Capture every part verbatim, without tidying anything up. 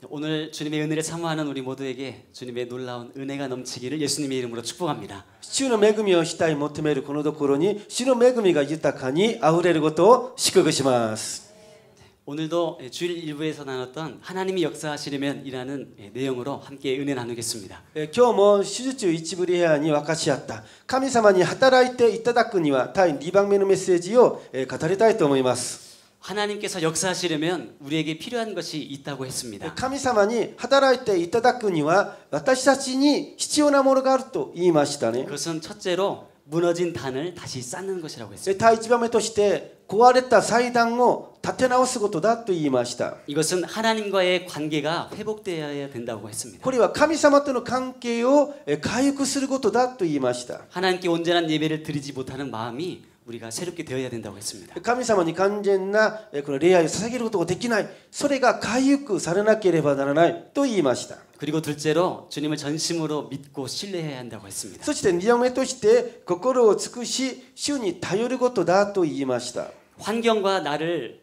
오늘 주님의 은혜를 사모하는 우리 모두에게 주님의 놀라운 은혜가 넘치기를 예수님의 이름으로 축복합니다. 主の恵みをしたい求めるこのところに主の恵みが豊かにあふれることを祝福します。 오늘도 주일 일부에서 나눴던 하나님이 역사하시려면 이라는 내용으로 함께 은혜 나누겠습니다. 今日も手術一部レアに分かち合った神様に働いていただくには第にばんめのメッセージを語りたいと思います。 하나님께서 역사하시려면 우리에게 필요한 것이 있다고 했습니다. 神様に働いていただくには私たちに必要なものがあると言いましたね。 그것은 첫째로 무너진 단을 다시 쌓는 것이라고 했습니다. 第一番目として壊れた祭壇を立て直すことだと言いました。 이것은 하나님과의 관계가 회복되어야 된다고 했습니다. これは神様との関係を回復することだと言いました。 하나님께 온전한 예배를 드리지 못하는 마음이 우리가 새롭게 되어야 된다고 했습니다. 神様に完全なこの礼拝を捧げることができない。それが回復されなければならないと言いました。 그리고 둘째로 주님을 전심으로 믿고 신뢰해야 한다고 했습니다. そしてにばんめとして心を尽くし主に頼ることだと言いました。 환경과 나를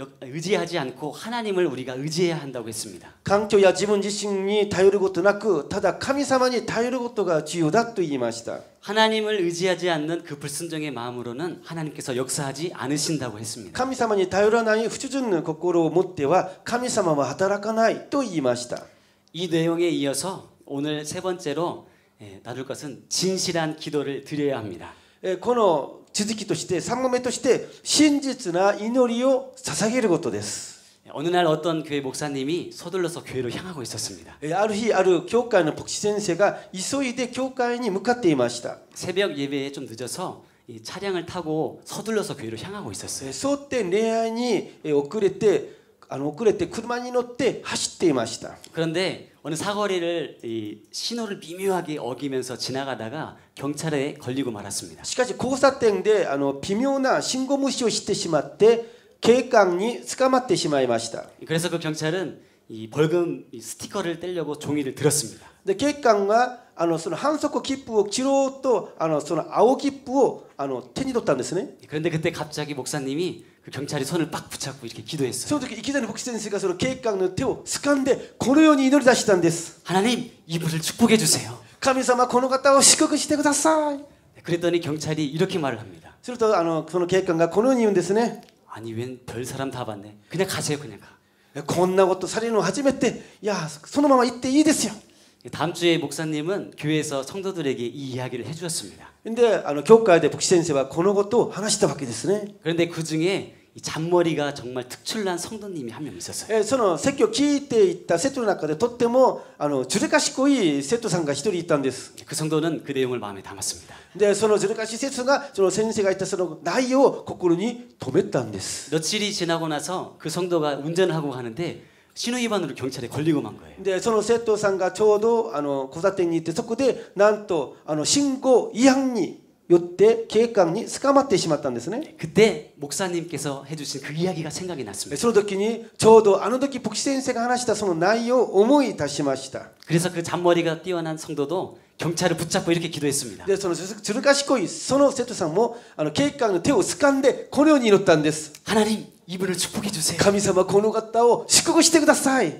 의지하지 않고 하나님을 우리가 의지해야 한다고 했습니다. 環境や自分自身に頼ることなくただ神様に頼ることが重要だと言いました。 하나님을 의지하지 않는 그 불순종의 마음으로는 하나님께서 역사하지 않으신다고 했습니다. 神様に頼らない不純な心を持っては神様は働かないと言いました。 이 내용에 이어서 오늘 세 번째로 나눌 것은 진실한 기도를 드려야 합니다. この続きとしてさんばんめとして真実な祈りを捧げることです。 어느 날 어떤 교회 목사님이 서둘러서 교회로 향하고 있었습니다. ある日ある教会の牧師先生が急いで教会に向かっていました。 새벽 예배에 좀 늦어서 이 차량을 타고 서둘러서 교회로 향하고 있었어요. そうって礼拝に遅れてあの遅れて車に乗って走っていました。 그런데 어느 사거리를 이 신호를 미묘하게 어기면서 지나가다가 경찰에 걸리고 말았습니다. しかし交差点であの微妙な信号無視をしてしまって警官に捕まってしまいました。 그래서 그 경찰은 이 벌금 스티커를 떼려고 종이를 들었습니다. で警官があのその反則切符を切ろうとあのその青切符をあの手に取ったんですね。 그런데 그때 갑자기 목사님이 그 경찰이 손을 빡 붙잡고 이렇게 기도했어요. その時いきなり牧師先生がその警官の手を掴んでこのように祈り出したんです。 하나님 이분을 축복해 주세요. 神様この方を祝福してください。 그랬더니 경찰이 이렇게 말을 합니다. するとあのその警官がこのように言うんですね。 아니 웬 별 사람 다 봤네. 그냥 가세요 그냥 가. こんなことされるの初めていやそのまま行っていいですよ。 다음 주에 목사님은 교회에서 성도들에게 이 이야기를 해주었습니다. であの教会で牧師先生はこのことを話したわけですね。 그런데 그 중에 이 잔머리가 정말 특출난 성도님이 한 명 있었어요. えその説教を聞いていった生徒の中でとってもあのずる賢い生徒さんが一人いたんです。 그 성도는 그 내용을 마음에 담았습니다. でそのずる賢い生徒がその先生が言ったその内容を心に留めたんです。 며칠이 지나고 나서 그 성도가 운전을 하고 가는데 신호 위반으로 경찰에 걸리고 만 거예요. でその生徒さんがちょうどあの交差点に行ってそこでなんとあの信号違反によって警官に捕まってしまったんですね。 그때 목사님께서 해주신 그 이야기가 생각이 났습니다. その時にちょうどあの時牧師先生が話したその内容を思い出しました。 그래서 그 잔머리가 뛰어난 성도도 경찰을 붙잡고 이렇게 기도했습니다. でそのずる賢いその生徒さんもあの警官の手を掴んでこのように祈ったんです。 하나님 이분을 축복해 주세요. 神様この方を祝福してください。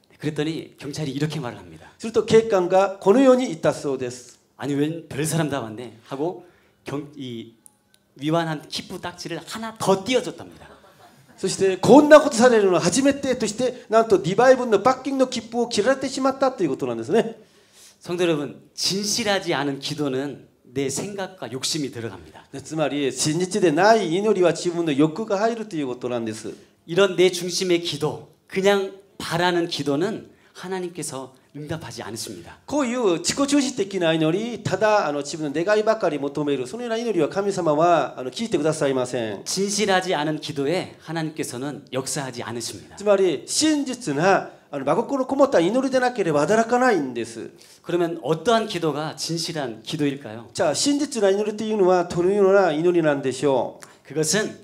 그랬더니 경찰이 이렇게 말을 합니다. すると警官がこのように言ったそうです。 아니 웬 별 사람 다 왔네 하고 경, 이 위반한 키프 딱지를 하나 더 띄워줬답니다. そしてこんなことされるのは初めてとしてなんとにばいぶんの罰金の切符を切られてしまったということなんですね。 성도 여러분 진실하지 않은 기도는 내 생각과 욕심이 들어갑니다. つまり真実でない祈りは自分の欲が入るということなんです。 이런 내 중심의 기도 그냥 바라는 기도는 하나님께서 응답하지 않으십니다. こういう自己中心的な祈り、ただあの自分の願いばかり求めるそのような祈りは神様はあの聞いてくださいません。 진실하지 않은 기도에 하나님께서는 역사하지 않으십니다. つまり真実なあの真心こもった祈りでなければ働かないんです。 그러면 어떠한 기도가 진실한 기도일까요? じゃあ真実な祈りというのはどのような祈りなんでしょう。 그것은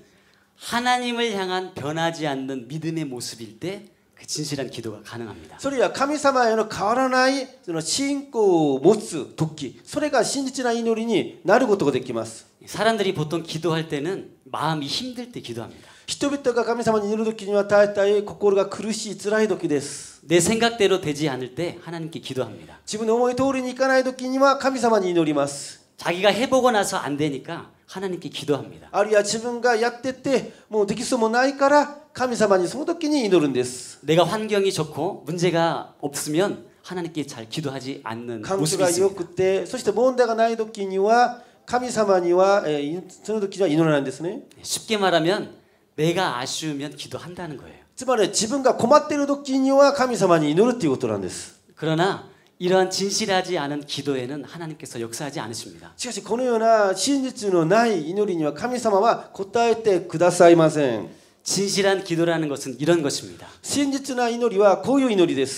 하나님을 향한 변하지 않는 믿음의 모습일 때 그 진실한 기도가 가능합니다. それは神様への変わらないその信仰を持つ時、それが真実な祈りになることができます。 사람들이 보통 기도할 때는 마음이 힘들 때 기도합니다. 人々が神様に祈る時には大体心が苦しい辛い時です。 내 생각대로 되지 않을 때 하나님께 기도합니다. 自分の思い通りにいかない時には神様に祈ります。 자기가 해보고 나서 안 되니까 하나님께 기도합니다. あるいは自分がやっててもうできそうもないから神様にその時に祈るんです。 내가 환경이 좋고 문제가 없으면 하나님께 잘 기도하지 않는 環境 모습이 が良く 있습니다. てそして問題がない時には神様には、えー、その時には祈らないんですね。 쉽게 말하면 내가 아쉬우면 기도한다는 거예요. つまり自分が困っている時には神様に祈るということなんです。 그러나 이러한 진실하지 않은 기도에는 하나님께서 역사하지 않으십니다. しかしこのような真実のない祈りには神様は答えてくださいません。 진실한 기도라는 것은 이런 것입니다. 真実な祈りはこういう祈りです。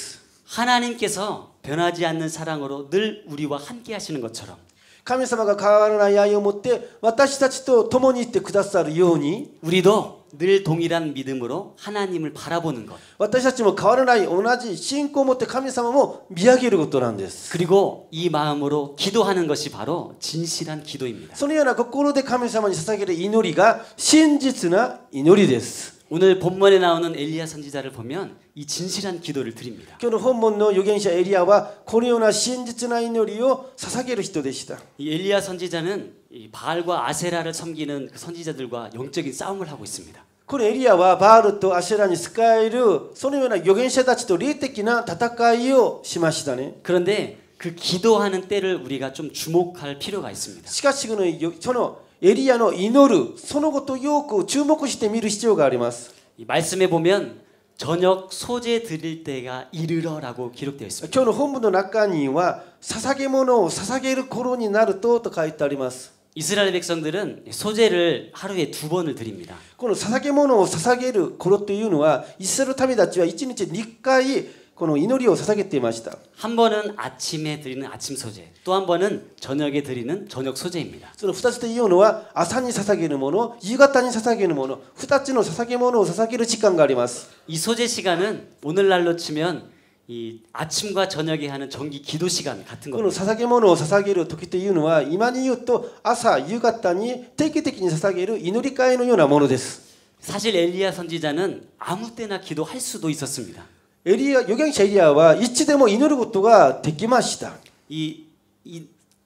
하나님께서 변하지 않는 사랑으로 늘 우리와 함께 하시는 것처럼 神様が変わらない愛を持って私たちと共にいてくださるように 우리도 늘 동일한 믿음으로 하나님을 바라보는 것. 私たちも変わらない同じ信仰を持って神様も見上げることなんです。 그리고 이 마음으로 기도하는 것이 바로 진실한 기도입니다. そのような心で神様に捧げる祈りが真実な祈りです。 오늘 본문에 나오는 엘리야 선지자를 보면 이 진실한 기도를 드립니다. 今日の本文の預言者エリアはこのような真実な祈りを捧げる人でした。 이 엘리야 선지자는 이 바알과 아세라를 섬기는 그 선지자들과 영적인 싸움을 하고 있습니다. このエリアはバールとアシェラに仕えるそのような預言者たちと霊的な戦いをしましたね。 그런데 그 기도하는 때를 우리가 좀 주목할 필요가 있습니다. しかしこのそのエリアの祈るそのことをよく注目して見る必要があります。 이 말씀에 보면 저녁 소재 드릴 때가 이르러라고 기록되어 있습니다. 今日の本文の中には捧げ物を捧げる頃になるとと書いてあります。 이스라엘 백성들은 소재를 하루에 두 번을 드립니다. この捧げ物を捧げる頃というのはイスラエル民たちはいちにちにかいこの祈りを捧げていました。 한 번은 아침에 드리는 아침 소재, 또 한 번은 저녁에 드리는 저녁 소재입니다. そのふたつというのは朝に捧げるもの、夕方に捧げるもの、ふたつの捧げ物を捧げる時間があります。 이 소재 시간은 오늘날로 치면 이 아침과 저녁에 하는 정기 기도 시간 같은 この 겁니다. 捧げ物を捧げる時というのは今に言うと朝夕方に定期的に捧げる祈り会のようなものです。 사실 엘리야 선지자는 아무 때나 기도할 수도 있었습니다. エリア預言者エリアはいつでも祈ることができました。 이, 이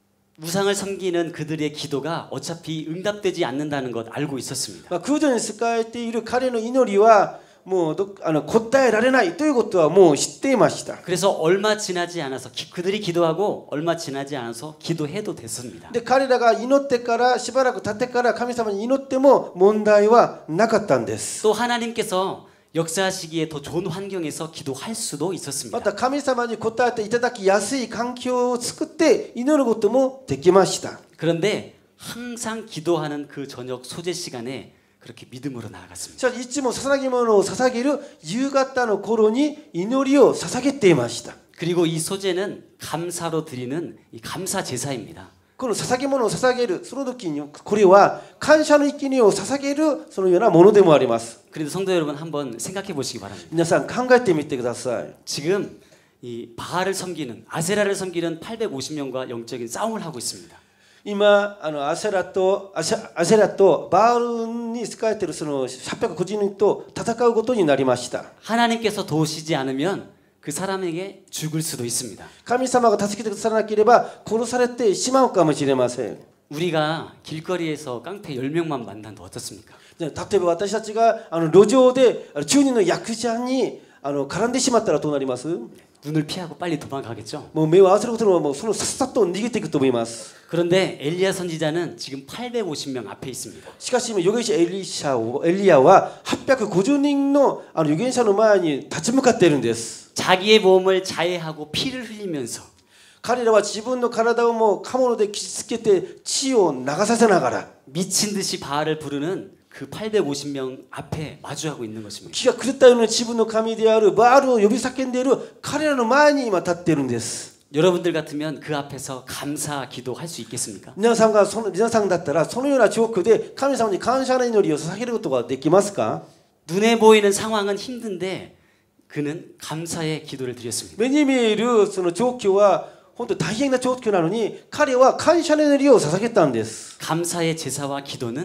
우상을 섬기는 그들의 기도가 어차피 응답되지 않는다는 것 알고 있었습니다. まあ、空女に仕えている彼の祈りはもうどあの答えられないということはもう知っていました。 그래서 얼마 지나지 않아서 기, 그들이 기도하고 얼마 지나지 않아서 기도해도 됐습니다. で彼らが祈ってからしばらく経ってから神様に祈っても問題はなかったんです。 또 하나님께서 역사하시기에 더 좋은 환경에서 기도할 수도 있었습니다. また神様に答えていただきやすい環境を作って祈ることもできました。 그런데 항상 기도하는 그 저녁 소재 시간에 그렇게 믿음으로 나아갔습니다. しかしいつも捧げ物を捧げる夕方の頃に祈りを捧げていました。 그리고 이 소재는 감사로 드리는 이 감사 제사입니다. この捧げ物を捧げるその時にこれは感謝の生贄を捧げるそのようなものでもあります。 그래도 성도 여러분 한번 생각해 보시기 바랍니다. 皆さん考えてみてください。 지금 이 바알을 섬기는 아세라를 섬기는 팔백오십 명과 영적인 싸움을 하고 있습니다. 今あのアセラとアセアセラとバールに仕えているそのはっぴゃくごじゅうにんと戦うことになりました。 하나님께서 도우시지 않으면 그 사람에게 죽을 수도 있습니다. 神様が助けてくださらなければ殺されてしまうかもしれません。 우리가 길거리에서 깡패 열 명만 만나도 어떻습니까? 例えば私たちがあの路上で中人の役者にあの絡んでしまったらどうなります？ 눈을 피하고 빨리 도망가겠죠. もう目を合わせることのもうそのさっさと逃げていくと思います。 그런데 엘리야 선지자는 지금 팔백오십 명 앞에 있습니다. しかし今預言者エリシャをエリアははっぴゃくごじゅうにんのあの預言者の前に立ち向かっているんです。 자기의 몸을 자해하고 피를 흘리면서 彼らは自分の体をもう刃物で傷つけて血を流させながら 미친 듯이 바알을 부르는 그 팔백오십 명 앞에 마주하고 있는 것입니다. 気が狂ったような自分の神であるバールを呼び叫んでいる彼らの前に今立っているんです。 여러분들 같으면 그 앞에서 감사 기도할 수 있겠습니까? 皆さんがその皆さんだったらそのような状況で神様に感謝の祈りを捧げることができますか？ 눈에 보이는 상황은 힘든데 그는 감사의 기도를 드렸습니다. 目に見えるその状況は本当に大変な状況なのに彼は感謝の祈りを捧げたんです。 감사의 제사와 기도는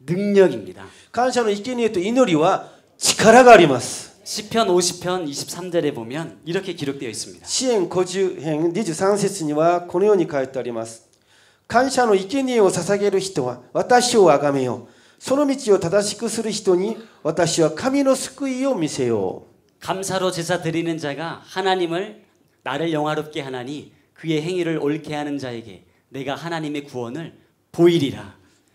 능력입니다. 感謝の生贄と祈りは力があります。 시편 오십 편 이십삼 절에 보면 이렇게 기록되어 있습니다. 詩編ごじゅう編にじゅうさん節にはこのように書いてあります。感謝の生贄を捧げる人は私をあがめよう。その道を正しくする人に私は神の救いを見せよう。 감사로 제사 드리는 자가 하나님을 나를 영화롭게 하나니 그의 행위를 옳게 하는 자에게 내가 하나님의 구원을 보이리라.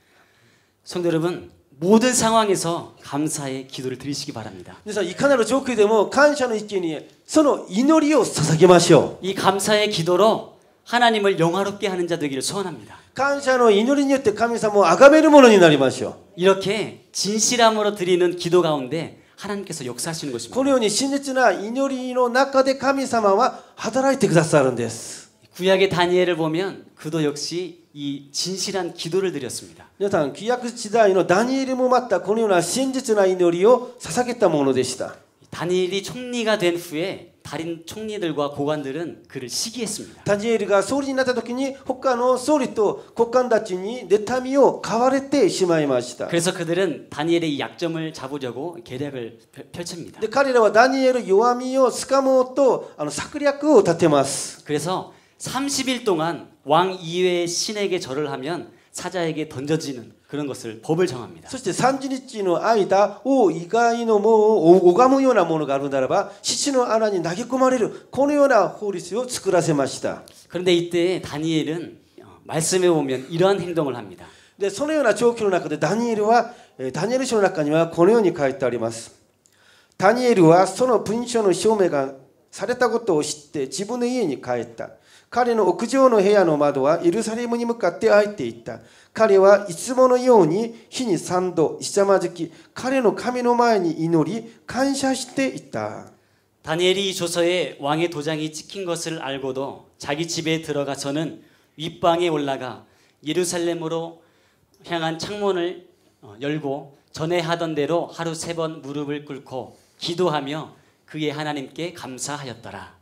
성도 여러분, 모든 상황에서 감사의 기도를 드리시기 바랍니다. 皆さんいかなる状況でも感謝の生贄その祈りを捧げましょう。 이 감사의 기도로 하나님을 영화롭게 하는 자 되기를 소원합니다. 感謝の祈りによって神様を崇めるものになりましょう。 이렇게 진실함으로 드리는 기도 가운데 하나님께서 역사하시는 것입니다. このように真実な祈りの中で神様は働いてくださるんです。 구약의 다니엘을 보면 그도 역시 이 진실한 기도를 드렸습니다. 皆さん、旧約時代のダニエルもまたこのような真実な祈りを捧げたものでした。 다니엘이 총리가 된 후에 다른 총리들과 고관들은 그를 시기했습니다. ダニエルが総理になった時に他の総理と国官たちに妬みを買われてしまいました。 그래서 그들은 다니엘의 약점을 잡으려고 계략을 펼칩니다. で彼らはダニエル弱みをつかもうとあの策略を立てます。 그래서 삼십 일 동안 왕 이외의 신에게 절을 하면 사자에게 던져지는 그런 것을 법을 정합니다. そしてさんじゅうにちの間王以外のものを拝むようなものがあるならば獅子の穴に投げ込まれるこのような法律を作らせました。 그런데 이때 다니엘은 말씀에 보면 이러한 행동을 합니다. でそのような状況の中でダニエルはダニエル書の中にはこのように書いてあります。ダニエルはその文書の証明がされたことを知って自分の家に帰った。彼の屋上の部屋の窓はエルサレムに向かって開いていた。彼はいつものように日に三度ひざまずき彼の神の前に祈り感謝していた。 다니엘이 이 조서에 왕의 도장이 찍힌 것을 알고도 자기 집에 들어가서는 윗방에 올라가 예루살렘으로 향한 창문을 열고 전에 하던 대로 하루 세 번 무릎을 꿇고 기도하며 그의 하나님께 감사하였더라.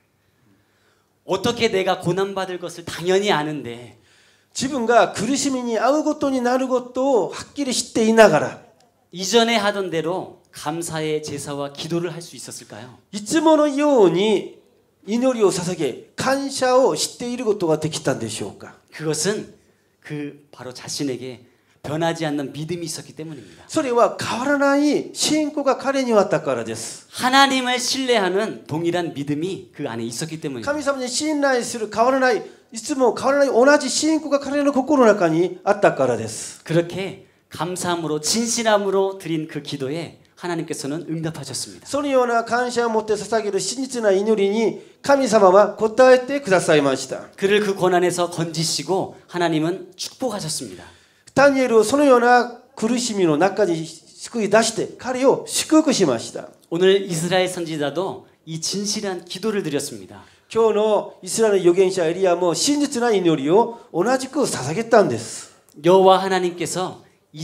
어떻게 내가 고난받을 것을 당연히 아는데 自分が苦しみに遭うことになることをはっきり知っていながら 이전에 하던 대로 감사의 제사와 기도를 할 수 있었을까요? いつものように祈りを捧げ感謝をしていることができたんでしょうか。 그것은 그 바로 자신에게 변하지 않는 믿음이 있었기 때문입니다. それは変わらない信仰が彼にはあったからです。 하나님을 신뢰하는 동일한 믿음이 그 안에 있었기 때문입니다. 神様に信頼する変わらないいつも変わらない同じ信仰が彼の心の中にあったからです。 그렇게 감사함으로 진실함으로 드린 그 기도에 하나님께서는 응답하셨습니다. そのような感謝を持って捧げる真実な祈りに神様は答えてくださいました。 그를 그 고난에서 건지시고 하나님은 축복하셨습니다. ダニエルをそのような苦しみの中に救い出して彼を祝福しました。 오늘 이스라엘 선지자도 이 진실한 기도를 드렸습니다. 今日のイスラエルの預言者エリアも真実な祈りを同じく捧げたんです。 여호와 하나님께서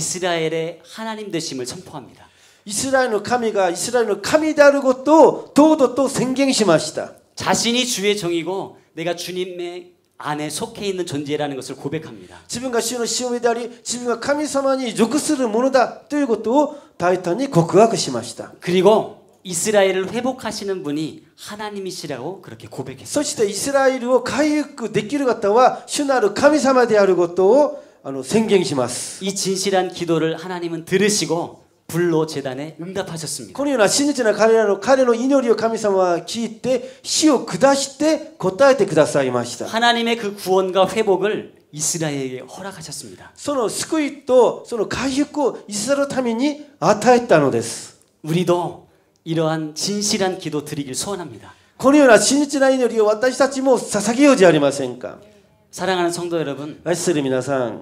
이스라엘의 하나님 되심을 선포합니다. イスラエルの神がイスラエルの神であることを堂々と宣言しました。 자신이 주의 종이고 내가 주님의 안에 속해 있는 존재라는 것을 고백합니다. 自分が主のしもべであり自分が神様に属するものだということを大胆に告白しました。 그리고 이스라엘을 회복하시는 분이 하나님이시라고 그렇게 고백했습니다. そしてイスラエルを回復できる方は主なる神様であることをあの宣言します。 이 진실한 기도를 하나님은 들으시고 불로 제단에 응답하셨습니다. このような真実な彼らの彼の祈りを神様は聞いて死を下して答えてくださいました。 하나님의 그 구원과 회복을 이스라엘에게 허락하셨습니다. その救いとその回復をイスラエルのために与えたのです。 우리도 이러한 진실한 기도 드리길 소원합니다. このような真実な祈りを私たちも捧げようじゃありませんか。 사랑하는 성도 여러분, 愛する皆さん、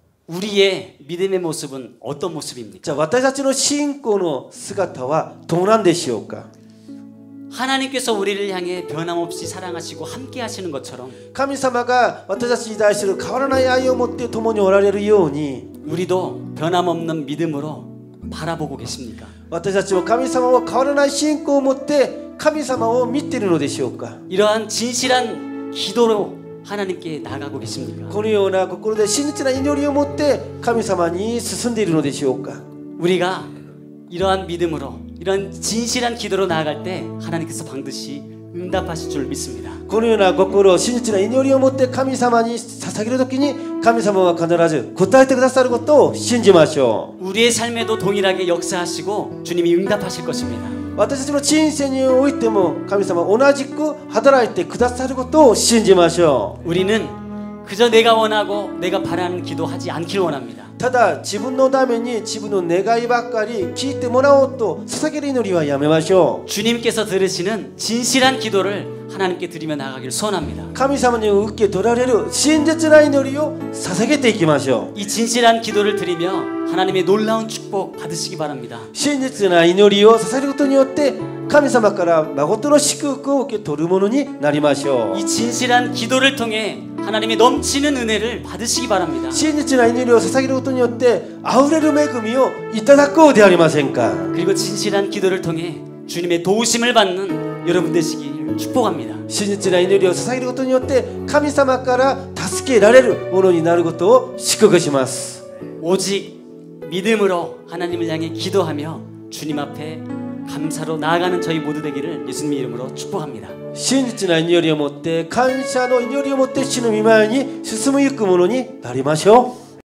우리의 믿음의 모습은 어떤 모습입니까? じゃあ私たちの信仰の姿はどうなんでしょうか。 하나님께서 우리를 향해 변함없이 사랑하시고 함께 하시는 것처럼 神様が私たちに対する変わらない愛を持って共におられるように 우리도 변함없는 믿음으로 바라보고 계십니까? 私たちも神様を変わらない信仰を持って神様を見ているのでしょうか。 이러한 진실한 기도로 하나님께 나가고 계십니까? このような心で真実な祈りを持って神様に進んでいるのでしょうか。 우리가 이러한 믿음으로 이런 진실한 기도로 나아갈 때 하나님께서 반드시 응답하실 줄 믿습니다. このような心、真実な祈りを持って神様に捧げるときに神様は必ず答えてくださることを信じましょう。 우리의 삶에도 동일하게 역사하시고 주님이 응답하실 것입니다. 私たちの人生においても神様は同じく働いてくださることを信じましょう。 우리는 그저 내가 원하고 내가 바라는 기도하지 않기를 원합니다. ただ自分のために自分の願いばっかり聞いてもらおうと捧げる祈りはやめましょう。 주님께서 들으시는 진실한 기도를 하나님께 드리며 나가기를 소원합니다. 神様に受け取られる真実な祈りを捧げていきましょう。 이 진실한 기도를 드리며 하나님의 놀라운 축복 받으시기 바랍니다. 真実な祈りを捧げることによって神様から誠の祝福を受け取るものになりましょう。 이 진실한 기도를 통해 하나님의 넘치는 은혜를 받으시기 바랍니다. 真実な祈りを捧げることによって溢れる恵みをいただこうではありませんか。 그리고 진실한 기도를 통해 주님의 도우심을 받는 여러분 되시길 축복합니다. 真実な祈りを捧げることによって神様から助けられるものになることを祝福します。 오직 믿음으로 하나님을 향해 기도하며 주님 앞에 감사로 나아가는 저희 모두 되기를 예수님의 이름으로 축복합니다. 真実な祈りを持って感謝の祈りを持って主の御前に進むゆくものになりましょう。